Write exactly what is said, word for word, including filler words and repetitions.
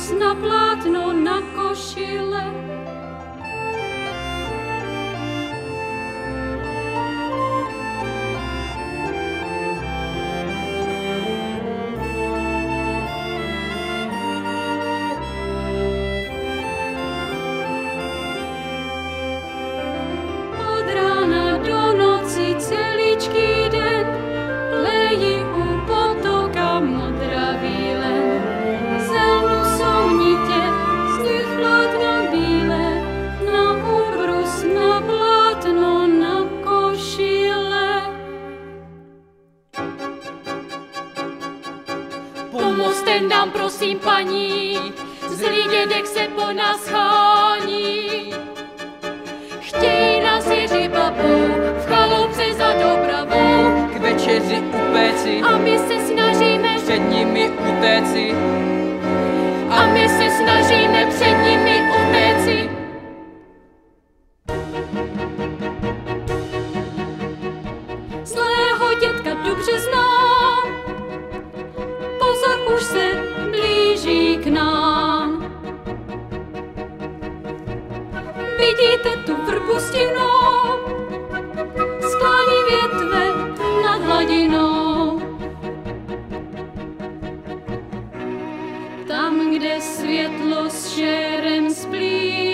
brus na plátno, na košile. Od rána do noci celičký den lejí u potoka modrá vílen. Zelnu jsou nitě z nich plátna bílé, na ubrus, na plátno, na košile. Pomozte nám, prosím, paní, zlý dědek se po nás hání. Chtějí nás Jiří babou, v chaloupce za dopravou, k večeři upéci a my se snažíme před nimi utéci. a my se snažíme před nimi utéci. Zlého dětka dobře znám, pozor, už se blíží k nám. Vidíte tu vrbu stěnou, sklání větve nad hladinou. Tam, kde světlo s šerem splí,